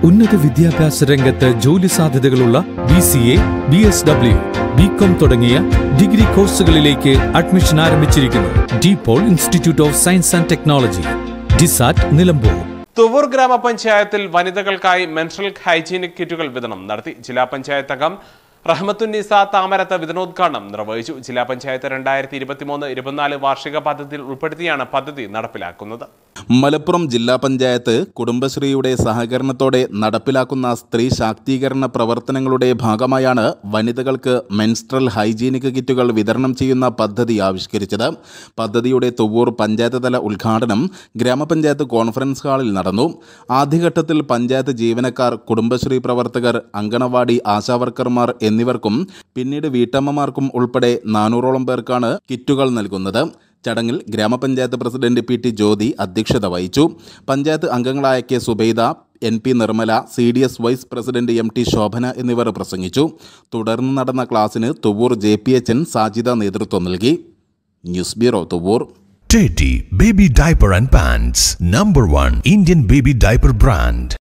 ഉന്നത വിദ്യാഭ്യാസ രംഗത്ത് ജോലി സാധ്യതകളുള്ള BCA, BSW, BCom തുടങ്ങിയ ഡിഗ്രി കോഴ്സുകളിലേക്ക് അഡ്മിഷൻ ആരംഭിച്ചിരിക്കുന്നു. DPOL institute of science and technology, DISAT, Nilambur. Thuvoor ഗ്രാമപഞ്ചായത്തിൽ വനിതകൾക്കായി മെൻസ്ട്രൽ ഹൈജീനിക് കിറ്റുകൾ വിതരണം നടത്തി. ജില്ലാ പഞ്ചായത്ത് അംഗം റഹ്മത്തുന്നിസ താമരത്ത് വിതരണോദ്ഘാടനം നിർവഹിച്ചു. ജില്ലാ പഞ്ചായത്ത് 2023-24 വാർഷിക പദ്ധതിയിൽ ഉൾപ്പെടുത്തിയാണ് പദ്ധതി നടപ്പിലാക്കുന്നത്. മലപ്പുറം ജില്ലാ പഞ്ചായത്ത് കുടുംബശ്രീയുടെ സഹകരണത്തോടെ നടപ്പിലാക്കുന്ന സ്ത്രീ ശാക്തീകരണ പ്രവർത്തനങ്ങളുടെ ഭാഗമായാണ് വനിതകൾക്ക് മെൻസ്ട്രൽ ഹൈജീനിക് കിറ്റുകൾ വിതരണം ചെയ്യുന്ന പദ്ധതി ആവിഷ്കരിച്ചത്. പദ്ധതിയുടെ തുവൂർ പഞ്ചായത്ത് തല ഉദ്ഘാടനം ഗ്രാമപഞ്ചായത്ത് കോൺഫറൻസ് ഹാളിൽ നടന്നു. ആദ്യഘട്ടത്തിൽ പഞ്ചായത്ത് ജീവനക്കാർ, കുടുംബശ്രീ പ്രവർത്തകർ, അങ്കണവാടി ആശാവർക്കർമാർ എന്നിവർക്കും പിന്നീട് വീട്ടമ്മമാർക്കും ഉൾപ്പെടെ 400ഓളം പേർക്കാണ് കിറ്റുകൾ നൽകുന്നത്. ചടങ്ങിൽ ഗ്രാമപഞ്ചായത്ത് പ്രസിഡന്റ് PT ജ്യോതി അധ്യക്ഷത വഹിച്ചു. പഞ്ചായത്ത് അംഗങ്ങളായ K Subaida, NP Nirmala, CDS vice president MT Shobhana എന്നിവർ പ്രസംഗിച്ചു. തുടർന്ന് നടന്ന ക്ലാസിന് തുവൂർ JPHN സാജിദ നേതൃത്വം നൽകി. News bureau, Thuvoor. Teddy Baby Diaper and Pants, #1 Indian baby diaper brand.